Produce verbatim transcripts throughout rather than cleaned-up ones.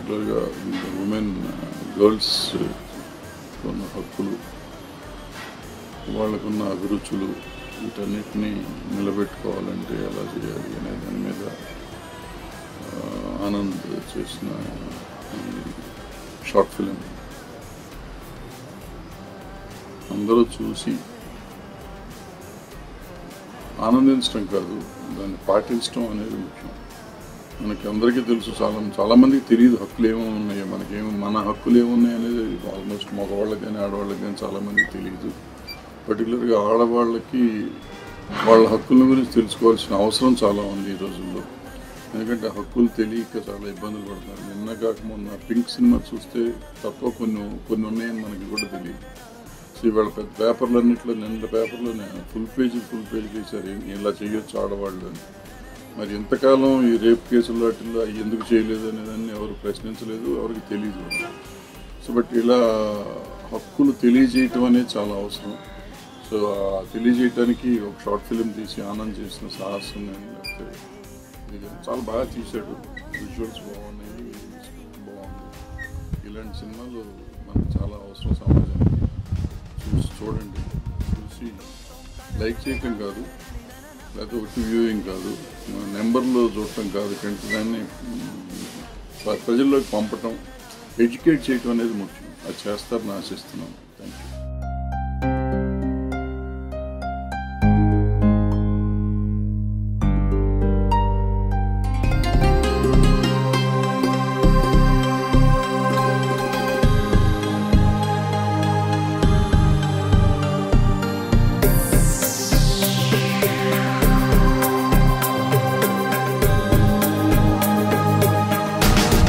పర్టికులర్గా women girls ఉన్న హక్కులు, వాళ్ళకున్న అభిరుచులు, వీటన్నిటినీ నిలబెట్టుకోవాలంటే ఎలా చేయాలి అనే దాని మీద ఆనంద్ చేసిన షార్ట్ ఫిలిం అందరూ చూసి ఆనందించడం కాదు, దాన్ని పాటించడం అనేది ముఖ్యం. మనకి అందరికీ తెలుసు, చాలా చాలామందికి తెలియదు హక్కులు ఏమేమి ఉన్నాయో, మనకేమో మన హక్కులు ఏమున్నాయి అనేది ఆల్మోస్ట్ మగవాళ్ళకి కానీ ఆడవాళ్ళకి కానీ చాలామందికి తెలియదు. పర్టికులర్గా ఆడవాళ్ళకి వాళ్ళ హక్కుల గురించి తెలుసుకోవాల్సిన అవసరం చాలా ఉంది ఈ రోజుల్లో. ఎందుకంటే హక్కులు తెలియక చాలా ఇబ్బందులు పడుతున్నారు. నిన్న కాక మొన్న పింక్ సినిమా చూస్తే తప్ప కొన్ని కొన్ని ఉన్నాయని మనకి కూడా తెలియదు. సో ఇవాళ పెద్ద పేపర్లు అన్నింటిలో నిన్న పేపర్లోనే ఫుల్ పేజీ ఫుల్ పేజీ వేశారు ఇలా చేయొచ్చు ఆడవాళ్ళు అని. మరి ఎంతకాలం ఈ రేప్ కేసులు వాటిల్లో అవి ఎందుకు చేయలేదు అనేదాన్ని ఎవరు ప్రశ్నించలేదు, ఎవరికి తెలియదు. సో బట్ ఇలా హక్కులు తెలియజేయటం అనేది చాలా అవసరం. సో తెలియజేయటానికి ఒక షార్ట్ ఫిలిం తీసి ఆనంద్ చేసిన సాహసం లేకపోతే చాలా బాగా తీశాడు. విజువల్స్ బాగున్నాయి, బాగుంది. ఇలాంటి సినిమాలు మనకు చాలా అవసరం సమాజానికి. చూసి చూడండి, చూసి లైక్ చేయటం కాదు, లేకపోతే ఒకటి వ్యూయింగ్ కాదు, నెంబర్లో చూడటం కాదు, కంటే దాన్ని ప్రజల్లోకి పంపటం, ఎడ్యుకేట్ చేయటం అనేది ముఖ్యం. అది చేస్తారని ఆశిస్తున్నాను. Thank you.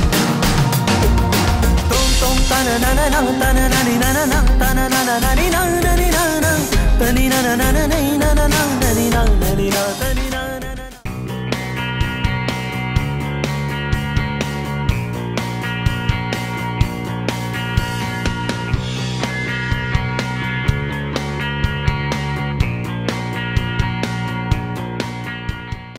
na na na na na na na na na na na na na na